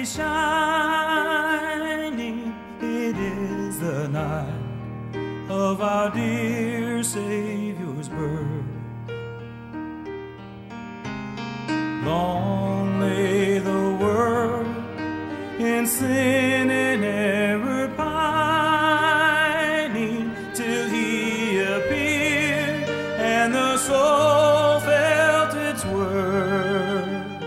shining. It is the night of our dear Savior's birth. Long lay the world in sin and error pining, till He appeared and the soul felt its worth.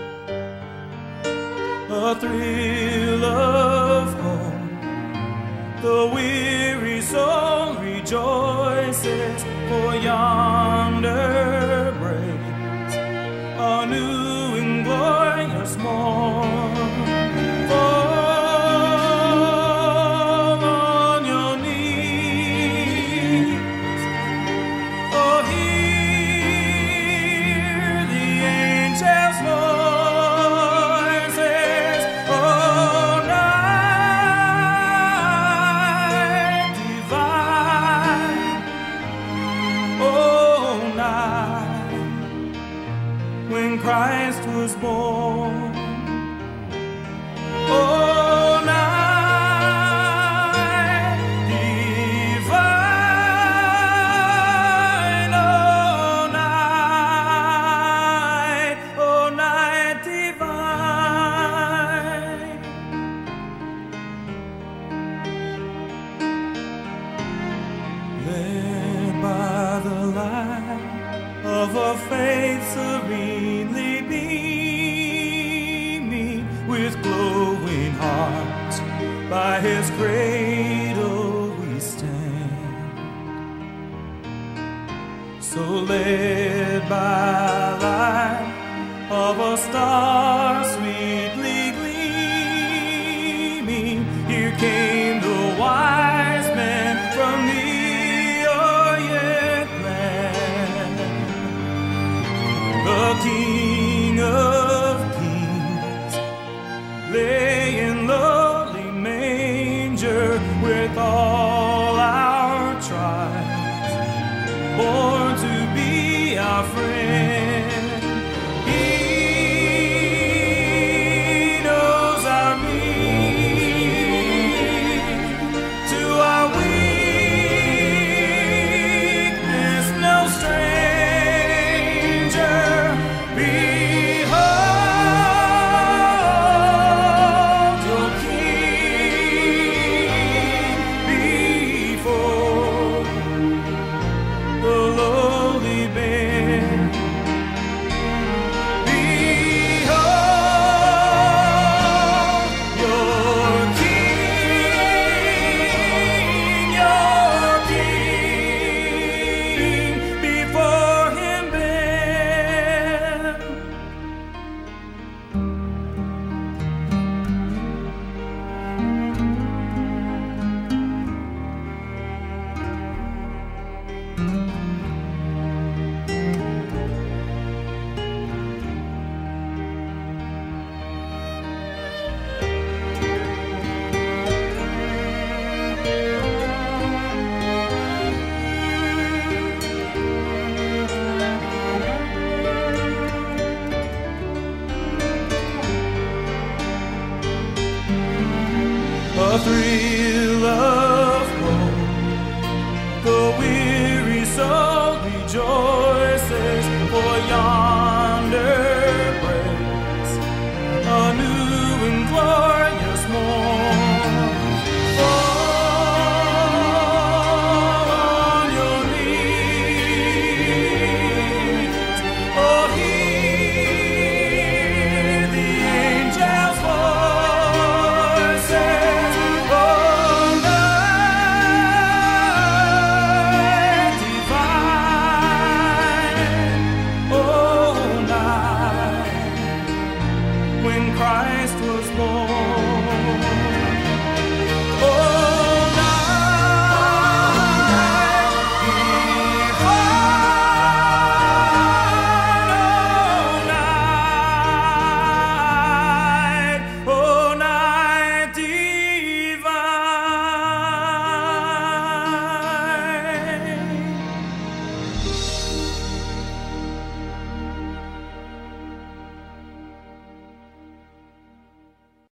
A thrill of hope, the weary soul rejoices, for yonder breaks a new and glorious morn. Fall on your knees, oh, hear the angels' voices, oh, night divine, oh, night when Christ was born. Oh, night divine, oh, night divine. Led by the light of a faith serenely beaming, with glowing hearts by His cradle we stand. So led by light of a star sweetly gleaming, here came the wise men from the Orient land. The King of Kings lay in lowly manger, with all our trials, born to be our friend. He knows our need, to our weakness no stranger. Behold your King before the lowly bed. Behold your King before Him bend. A thrill of hope, the weary soul rejoices.